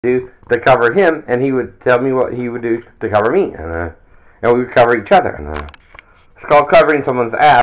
do to cover him, and he would tell me what he would do to cover me, and we would cover each other. And it's called covering someone's ass.